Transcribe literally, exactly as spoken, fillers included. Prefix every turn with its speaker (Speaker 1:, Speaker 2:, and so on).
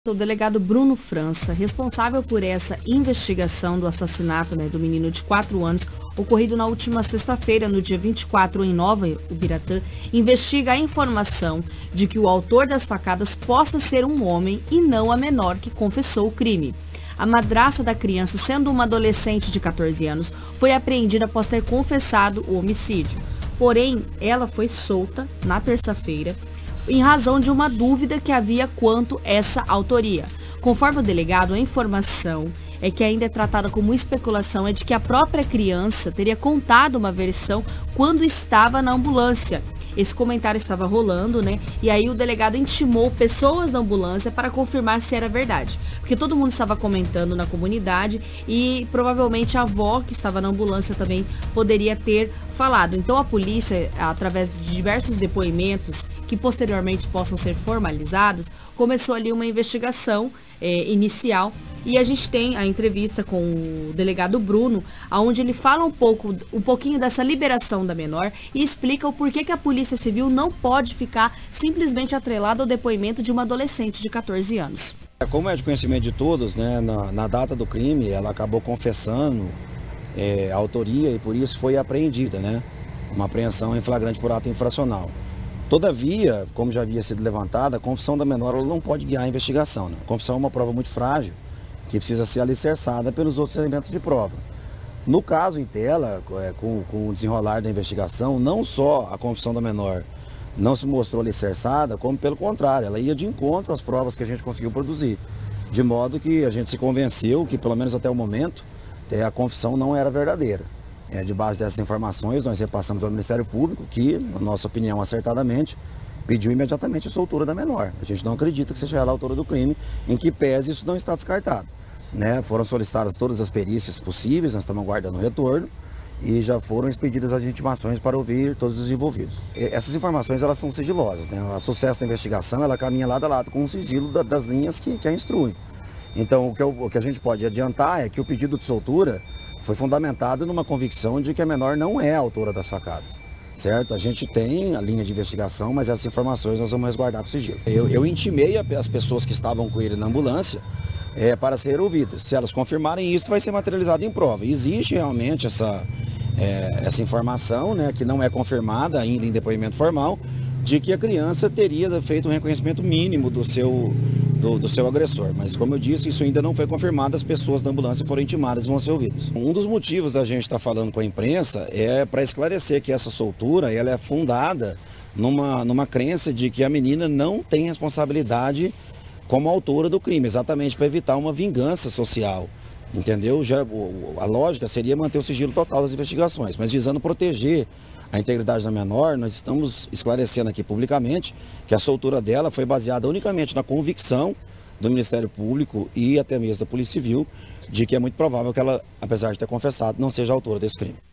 Speaker 1: O delegado Bruno França, responsável por essa investigação do assassinato, né, do menino de quatro anos, ocorrido na última sexta-feira, no dia vinte e quatro, em Nova Ubiratã, investiga a informação de que o autor das facadas possa ser um homem e não a menor que confessou o crime. A madrasta da criança, sendo uma adolescente de quatorze anos, foi apreendida após ter confessado o homicídio. Porém, ela foi solta na terça-feira, em razão de uma dúvida que havia quanto essa autoria. Conforme o delegado, a informação é que ainda é tratada como especulação é de que a própria criança teria contado uma versão quando estava na ambulância. Esse comentário estava rolando, né? E aí o delegado intimou pessoas da ambulância para confirmar se era verdade. Porque todo mundo estava comentando na comunidade e provavelmente a avó que estava na ambulância também poderia ter falado. Então a polícia, através de diversos depoimentos que posteriormente possam ser formalizados, começou ali uma investigação é, inicial. E a gente tem a entrevista com o delegado Bruno, onde ele fala um pouco, um pouquinho dessa liberação da menor e explica o porquê que a Polícia Civil não pode ficar simplesmente atrelada ao depoimento de uma adolescente de quatorze anos.
Speaker 2: Como é de conhecimento de todos, né, na, na data do crime, ela acabou confessando é, a autoria e por isso foi apreendida, né? Uma apreensão em flagrante por ato infracional. Todavia, como já havia sido levantada, a confissão da menor ela não pode guiar a investigação, né? A confissão é uma prova muito frágil, que precisa ser alicerçada pelos outros elementos de prova. No caso em tela, com, com o desenrolar da investigação, não só a confissão da menor não se mostrou alicerçada, como pelo contrário, ela ia de encontro às provas que a gente conseguiu produzir. De modo que a gente se convenceu que, pelo menos até o momento, a confissão não era verdadeira. É, de base dessas informações, nós repassamos ao Ministério Público, que, na nossa opinião, acertadamente, pediu imediatamente a soltura da menor. A gente não acredita que seja ela a autora do crime, em que pese isso não está descartado. Né? Foram solicitadas todas as perícias possíveis, nós estamos aguardando o retorno e já foram expedidas as intimações para ouvir todos os envolvidos. E essas informações elas são sigilosas, né? O sucesso da investigação ela caminha lado a lado com o sigilo da, das linhas que, que a instruem. Então o que, eu, o que a gente pode adiantar é que o pedido de soltura foi fundamentado numa convicção de que a menor não é a autora das facadas. Certo? A gente tem a linha de investigação, mas essas informações nós vamos resguardar com sigilo. Eu, eu intimei as pessoas que estavam com ele na ambulância é, para serem ouvidas. Se elas confirmarem isso, vai ser materializado em prova. E existe realmente essa, é, essa informação, né, que não é confirmada ainda em depoimento formal, de que a criança teria feito um reconhecimento mínimo do seu, do, do seu agressor. Mas, como eu disse, isso ainda não foi confirmado, as pessoas da ambulância foram intimadas e vão ser ouvidas. Um dos motivos da gente estar falando com a imprensa é para esclarecer que essa soltura ela é fundada numa, numa crença de que a menina não tem responsabilidade como autora do crime, exatamente para evitar uma vingança social. Entendeu? Já, a lógica seria manter o sigilo total das investigações, mas visando proteger a integridade da menor, nós estamos esclarecendo aqui publicamente que a soltura dela foi baseada unicamente na convicção do Ministério Público e até mesmo da Polícia Civil de que é muito provável que ela, apesar de ter confessado, não seja a autora desse crime.